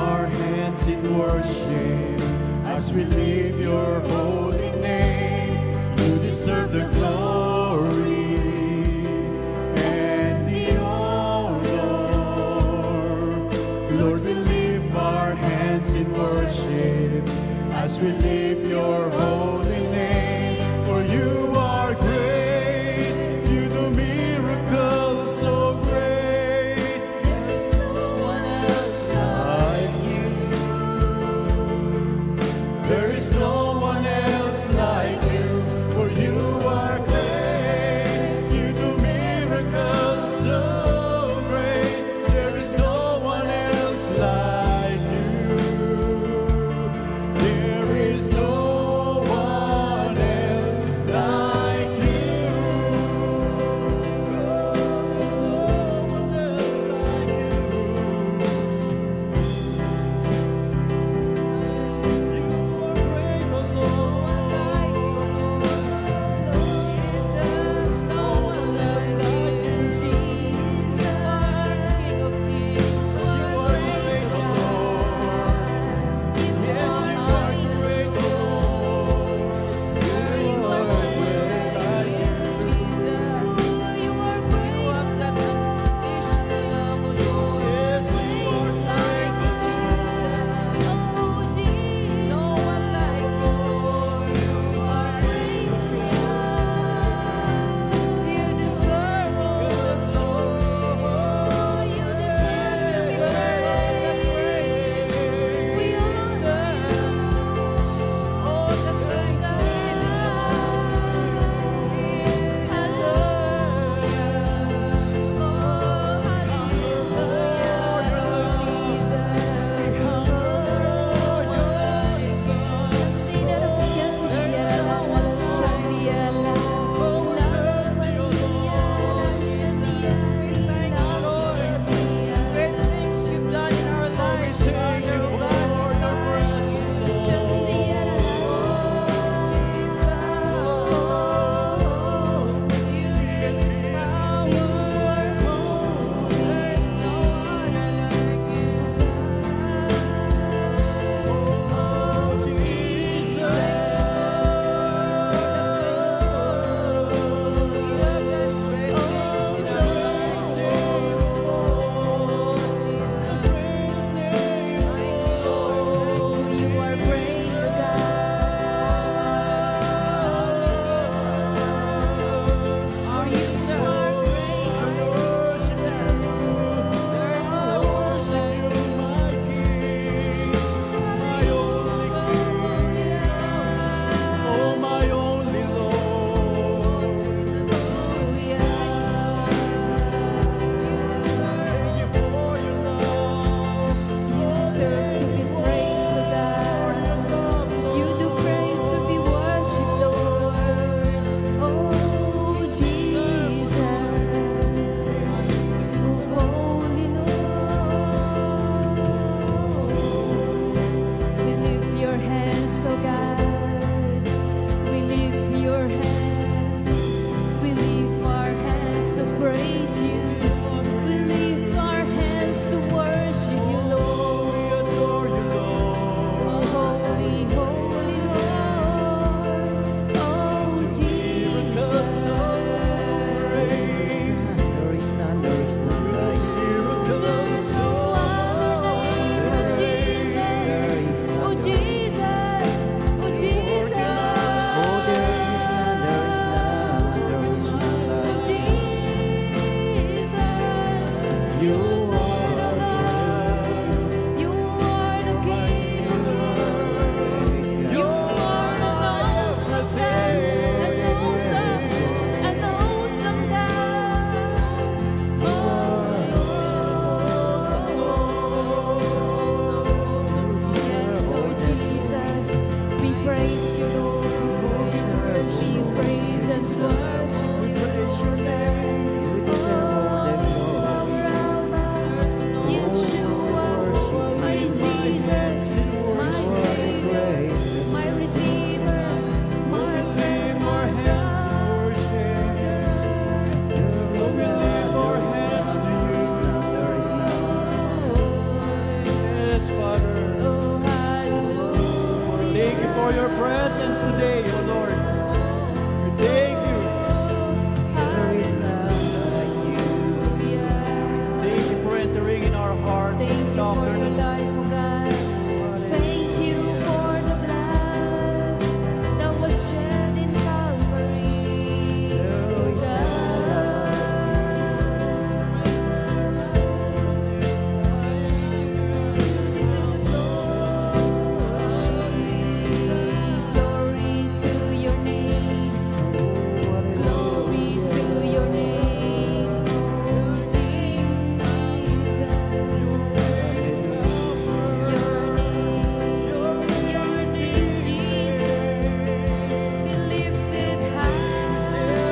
our hands in worship as we lift your holy name. You deserve the glory and the honor. Lord, we lift our hands in worship as we lift your holy name. For you are great, you do miracles so great. There is no one else like you. There is no one else like you. For you are great, you do miracles so great. There is no one else like you. There is no one else like you. presence today, O Lord. We thank you. There is none like you. Thank you for entering in our hearts Thank you this for your afternoon. life, oh God. Thank you for the blood that was shed in Calvary, oh Glory to your name. Glory to your name, oh Jesus. Your name, Jesus, be lifted high.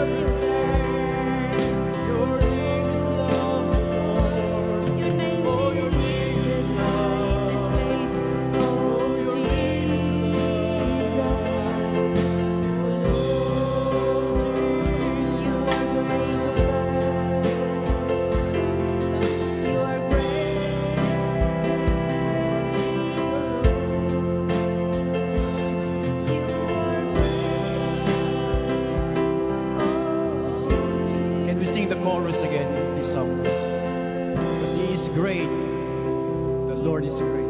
Your name is love, Lord. Your name be lifted high in this place, oh Jesus. You are great, oh God. You are Can we sing the chorus again, this song? Because He is great. The Lord is great.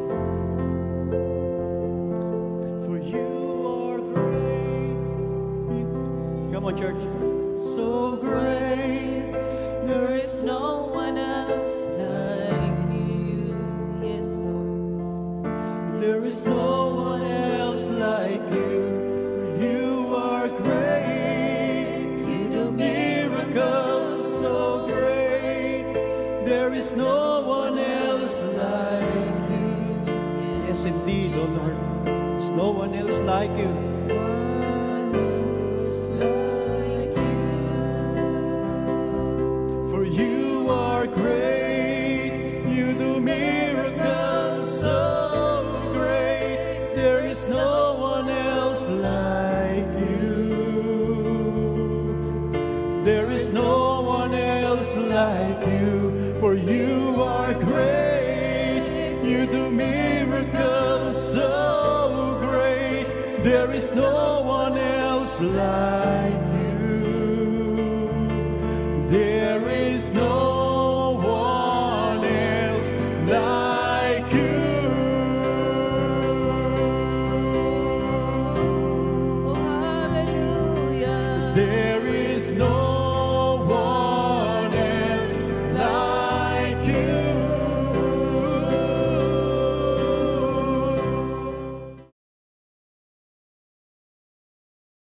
For you are great. Come on, church. So great. There is no one else like you. Yes, Lord. There is no one else like you. For you are great. You do miracles so great. There is no one else like you. Yes, indeed, oh Lord. There's no one else like you. One else like you. For you are great. You do miracles so great. There is no one else like you. There is no one else like you. For you are great. You do miracles so great. There is no one else like you.